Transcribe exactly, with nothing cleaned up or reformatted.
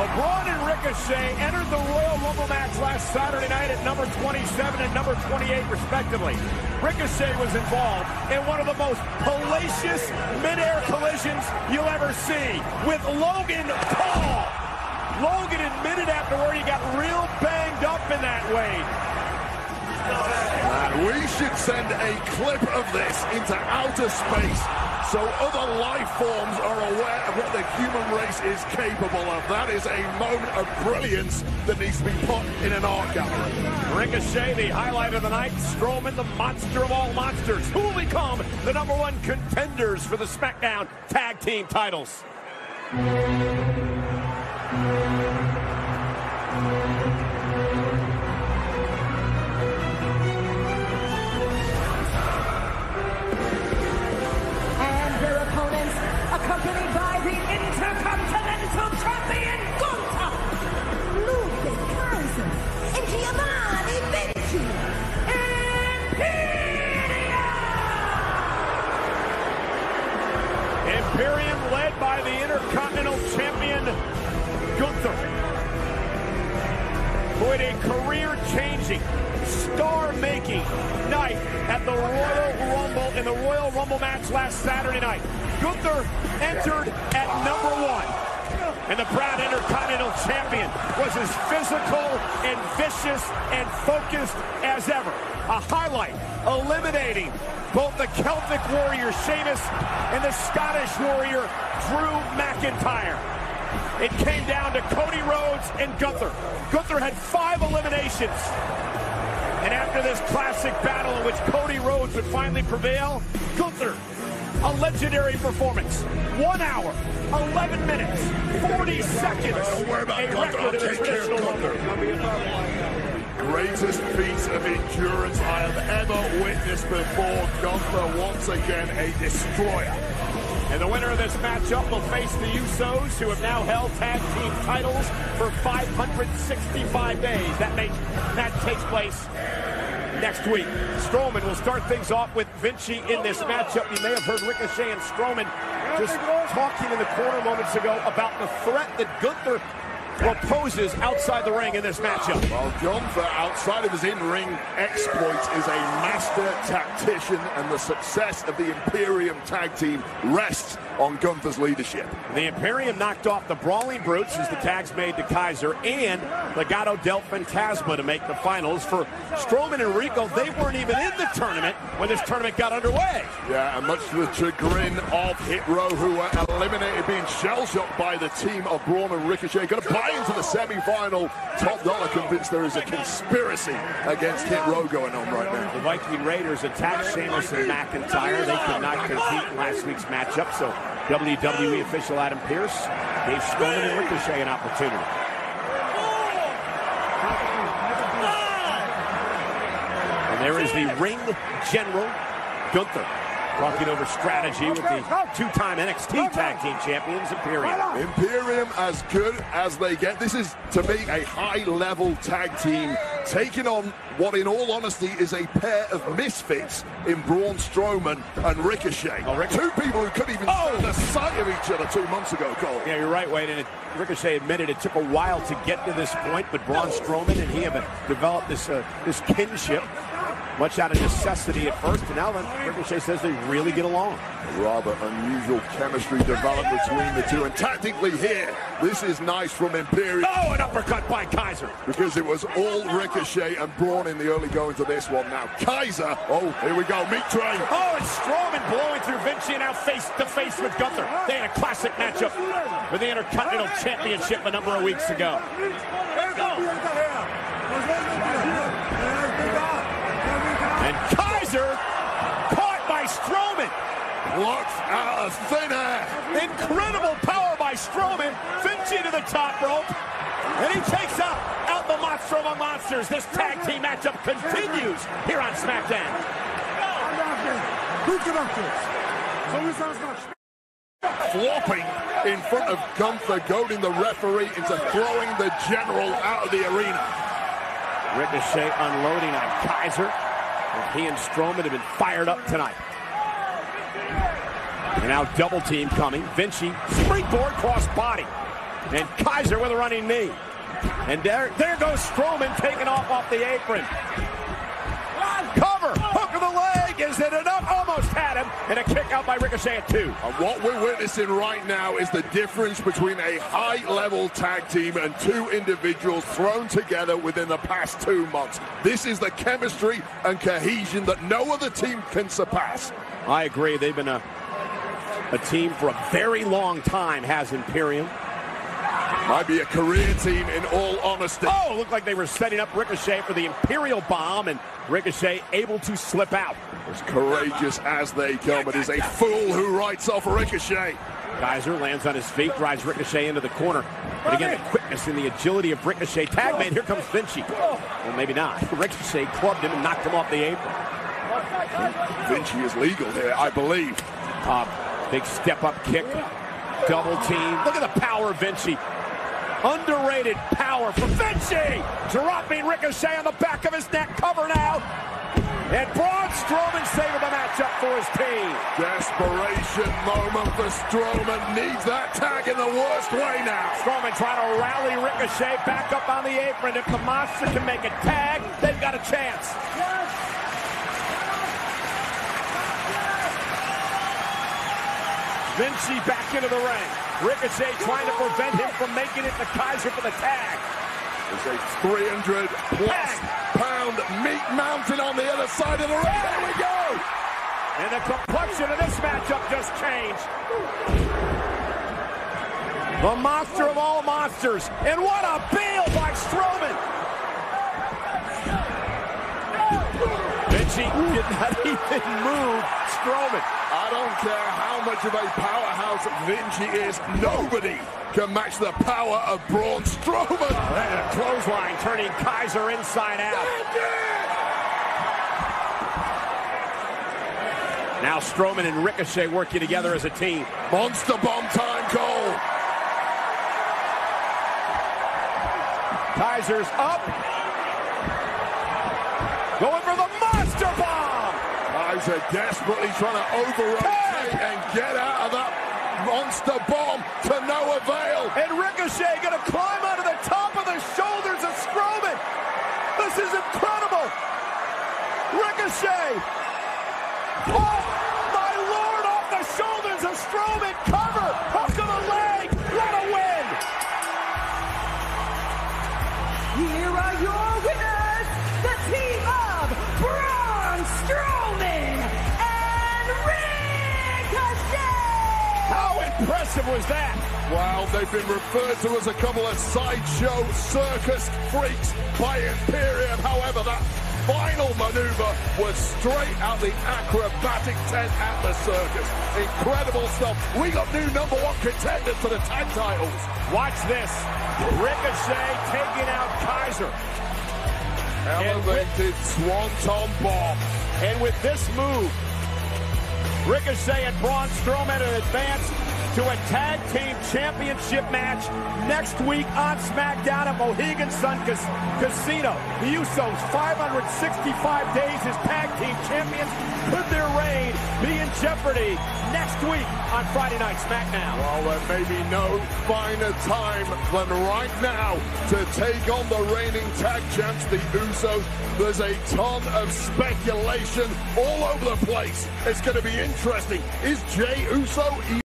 Well, Braun and Ricochet entered the Royal Rumble match last Saturday night at number twenty-seven and number twenty-eight, respectively. Ricochet was involved in one of the most hellacious mid-air collisions you'll ever see with Logan Paul. Logan admitted afterward he got real banged up in that way. And we should send a clip of this into outer space so other life forms are aware of what the human race is capable of. That is a moment of brilliance that needs to be put in an art gallery. Ricochet, the highlight of the night. Strowman, the monster of all monsters, who will become the number one contenders for the Smackdown tag team titles. Accompanied by the Intercontinental Champion, Gunther, Ludwig Kaiser, and Giovanni Vinci, Imperium! Imperium led by the Intercontinental Champion, Gunther, who had a career-changing, star-making night at the Royal Rumble in the Royal Rumble match last Saturday night. Gunther entered at number one, and the proud Intercontinental Champion was as physical and vicious and focused as ever. A highlight, eliminating both the Celtic warrior Sheamus and the Scottish warrior Drew McIntyre. It came down to Cody Rhodes and Gunther. Gunther had five eliminations. And after this classic battle in which Cody Rhodes would finally prevail, Gunther, a legendary performance. One hour, eleven minutes, forty seconds. Don't worry about Gunther, I'll take care of Gunther. Greatest feats of endurance I have ever witnessed before. Gunther, once again, a destroyer. And the winner of this matchup will face the Usos, who have now held tag team titles for five hundred sixty-five days. That makes that takes place next week. Strowman will start things off with Vinci in this matchup. You may have heard Ricochet and Strowman just talking in the corner moments ago about the threat that Gunther proposes outside the ring in this matchup. Well, Gunther, outside of his in-ring exploits, is a master tactician, and the success of the Imperium tag team rests on Gunther's leadership. The Imperium knocked off the Brawling Brutes as the tags made to Kaiser and Legado del Fantasma to make the finals. For Strowman and Rico, they weren't even in the tournament when this tournament got underway. Yeah, and much to the chagrin of Hit Row, who were eliminated, being shell-shocked by the team of Braun and Ricochet. Going to buy into the semi-final. Top dollar convinced there is a conspiracy against Hit Row going on right now. The Viking Raiders attacked Sheamus and McIntyre. They could not compete in last week's matchup, so W W E official Adam Pearce gave Strowman and Ricochet an opportunity. And there is the ring general, Gunther, talking over strategy with the two-time N X T Tag Team Champions, Imperium. Imperium as good as they get. This is, to me, a high-level tag team taking on what, in all honesty, is a pair of misfits in Braun Strowman and Ricochet. Oh, Ricochet. Two people who couldn't even oh. stand the sight of each other two months ago, Cole. Yeah, you're right, Wade. And it, Ricochet admitted it took a while to get to this point, but Braun Strowman and he have developed this, uh, this kinship. Much out of necessity at first, and now then Ricochet says they really get along. Rather unusual chemistry developed between the two, and tactically here, this is nice from Imperium. Oh, an uppercut by Kaiser. Because it was all Ricochet and Braun in the early going to this one. Now Kaiser, oh, here we go, meat train. Oh, and Strowman blowing through Vinci, and now face to face with Gunther. They had a classic matchup for the Intercontinental Championship a number of weeks ago. And Kaiser caught by Strowman. Blocked out of thin air. Incredible power by Strowman. Vinci to the top rope. And he takes out, out the monster among monsters. This tag team matchup continues here on Smackdown. Flopping in front of Gunther, goading the referee into throwing the general out of the arena. Ricochet unloading on Kaiser. He and Strowman have been fired up tonight. And now double team coming. Vinci, springboard cross body. And Kaiser with a running knee. And there, there goes Strowman taking off off the apron. Cover, hook of the leg, is it enough? Almost had him, and a kick out by Ricochet at two. And what we're witnessing right now is the difference between a high-level tag team and two individuals thrown together within the past two months. This is the chemistry and cohesion that no other team can surpass. I agree. They've been a, a team for a very long time, has Imperium. Might be a career team in all honesty. Oh, looked like they were setting up Ricochet for the Imperial bomb, and Ricochet able to slip out. As courageous as they come, it is a fool who writes off Ricochet. Kaiser lands on his feet, drives Ricochet into the corner. But again, the quickness and the agility of Ricochet. Tag made, here comes Vinci. Well, maybe not. Ricochet clubbed him and knocked him off the apron. Vinci is legal here, I believe. Uh, big step-up kick. Double team. Look at the power of Vinci. Underrated power from Vinci. Dropping Ricochet on the back of his neck. Cover now. And Braun Strowman saving the matchup for his team. Desperation moment for Strowman. Needs that tag in the worst way now. Strowman trying to rally Ricochet back up on the apron. If the monster can make a tag, they've got a chance. Vinci back into the ring. Ricochet trying to prevent him from making it to Kaiser for the tag. There's a three hundred plus pound meat mountain on the other side of the ring. There we go. And the complexion of this matchup just changed. The monster of all monsters. And what a bail by Strowman. Vinci did not even move Strowman. I don't care how much of a powerhouse Vinci is. Nobody can match the power of Braun Strowman. And a clothesline turning Kaiser inside out. Now Strowman and Ricochet working together as a team. Monster bomb time, Cole. Kaiser's up. Going for the monster bomb. Kaiser desperately trying to over-rotate and get out of that monster bomb to no avail. And Ricochet going to climb onto the top of the shoulders of Strowman. This is incredible. Ricochet. Oh, my Lord, off the shoulders of Strowman. Cover. Hook of the leg. What a win. Here are your winners, the team of Braun Strowman and Ricochet! How impressive was that? Wow, they've been referred to as a couple of sideshow circus freaks by Imperium. However, that final maneuver was straight out the acrobatic tent at the circus. Incredible stuff. We got new number one contenders for the tag titles. Watch this. Ricochet taking out Kaiser. Elevated swanton bomb. And with this move, Ricochet and Braun Strowman are advanced to a tag team championship match next week on Smackdown at Mohegan Sun Cas Casino. The Usos, five hundred sixty-five days as tag team champions. Could their reign be in jeopardy next week on Friday Night Smackdown? Well, there may be no finer time than right now to take on the reigning tag champs, the Usos. There's a ton of speculation all over the place. It's going to be interesting. Is Jey Uso